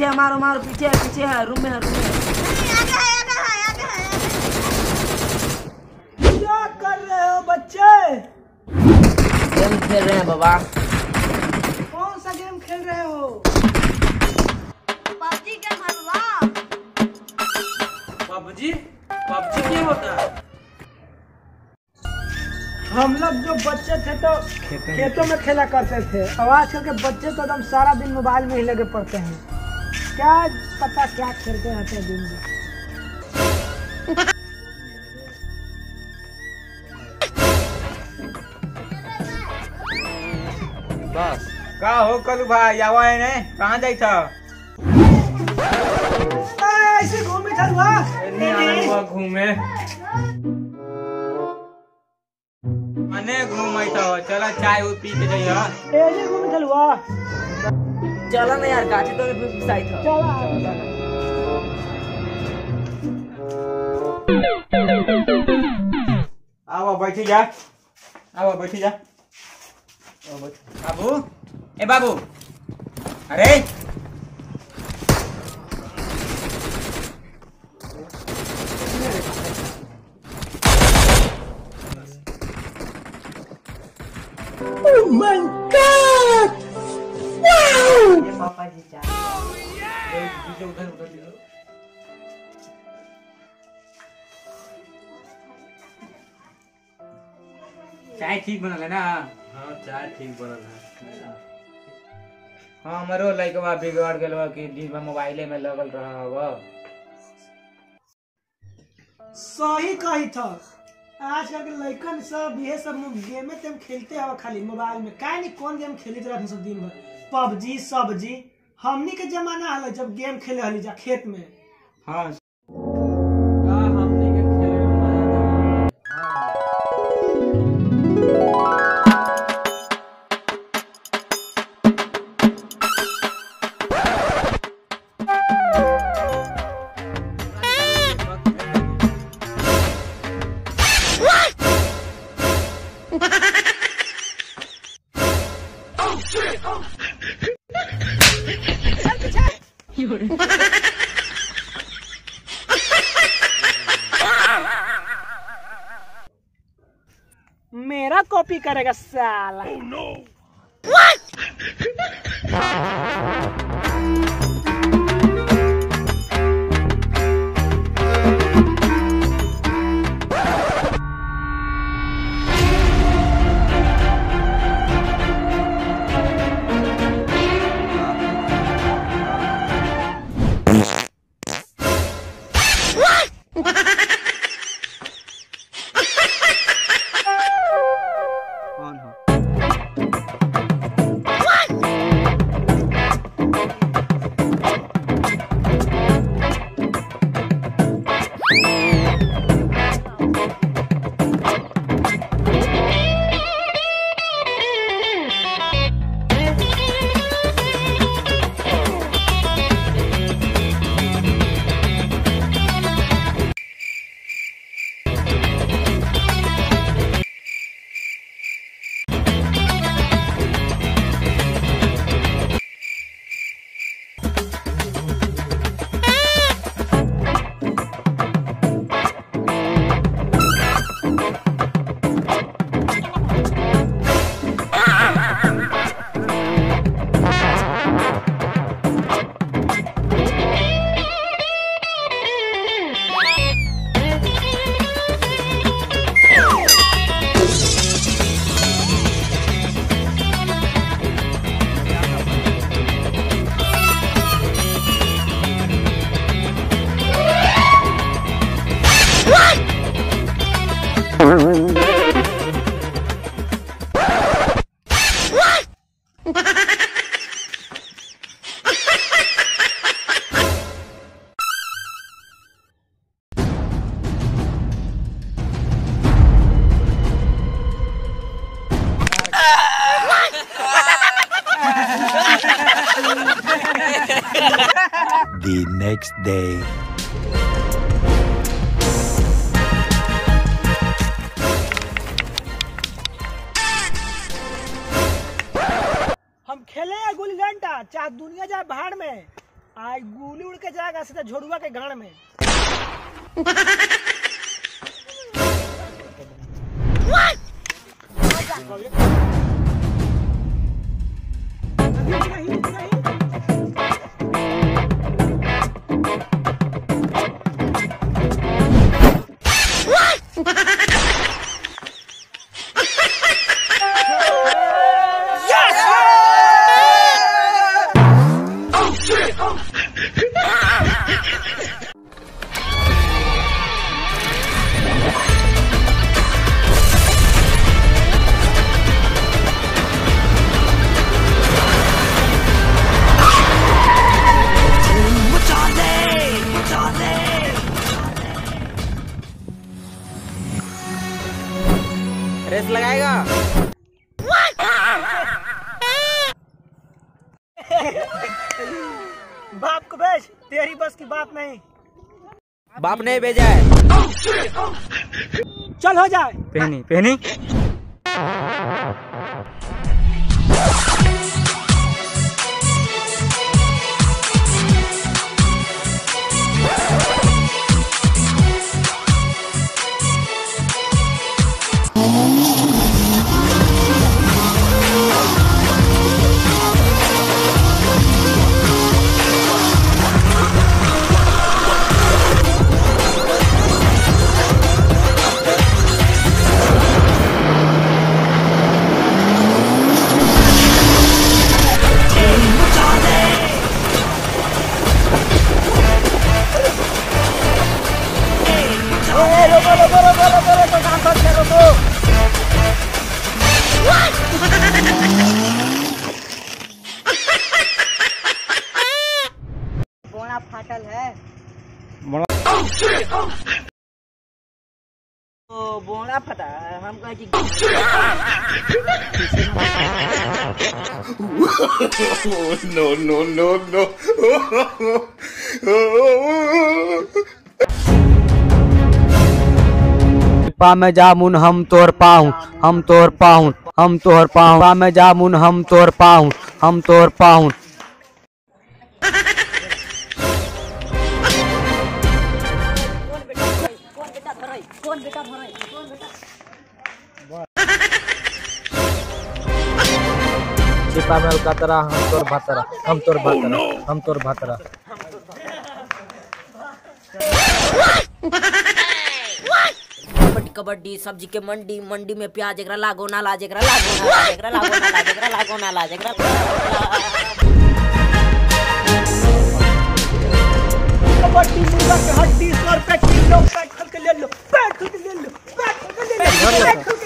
पीछे मारो मारो, पीछे है, रूम में है। क्या कर रहे हो बच्चे? गेम खेल रहे हैं बाबा। कौन सा गेम खेल रहे हो? पबजी गेम हलवा। पबजी क्या होता है? हम लोग जो बच्चे थे तो खेतों में खेला करते थे। और आजकल के बच्चे तो एकदम सारा दिन मोबाइल में ही लगे पड़ते हैं। क्या पता क्या खेलते रहते हैं दिन भर। बस का हो कलू भाई आवा है ने कहां जाई था? ऐसे घूमे चलवा घूमे मने घूमै था। चला चाय पी के जाइए। ऐसे घूमे चलवा। चला ना यार, गाछी तो पिसाई था। चला आओ बैठी जा। बाबू ए बाबू, अरे Oh my God! Wow! पापा जी चाय। उधर चाय ठीक बनल है ना? हाँ चाय ठीक बनल है। हाँ हमारो लइकवा बिगड़ गेल कि दिन भर मोबाइले में लगल रहा होगा। सही कही था। आजकल के लड़कन सब ये सब गेमे तेम खेलते हवा खाली मोबाइल में। का नहीं कौन गेम खेलते रहते सब दिन भर। पबजी सब्जी। हमनी के जमाना है जब गेम खेले हली जा खेत में। हाँ हमनी के खेले में मजा मेरा कॉपी करेगा साला। oh, no. The next day. हम खेले गुल्ली डंडा चाहे दुनिया जाए बाहर में। आई गुली उड़ के जाएगा सीधा झोड़ुआ के गाड़ में। रेस लगाएगा? बाप को भेज, तेरी बस की बात नहीं। बाप ने भेजा है। चल हो जाए। पहनी पहनी बोना फाटल है। तो बोना फटा है, हम कहे कि No, no, no, no. पा में जामुन हम तोर पाऊं, हम तोर पाऊं, हम तोर पाऊं। पा में जामुन हम तोर पाऊं, हम तोर पाऊं। कौन बेटा भराई? छिपा में कतरा हम तोर भतरा, हम तोर भतरा, हम तोर भतरा। कबड्डी कबड्डी सब्जी के मंडी, मंडी में प्याज एकरा लागो ना लाज, एकरा लागो ना लाज, एकरा लागो ना लाज, एकरा लागो ना लाज, एकरा कबड्डी मुर्गा के हड्डी 100 रुपए किलो, पैक करके ले लो, पैक करके ले लो, पैक करके ले लो, पैक करके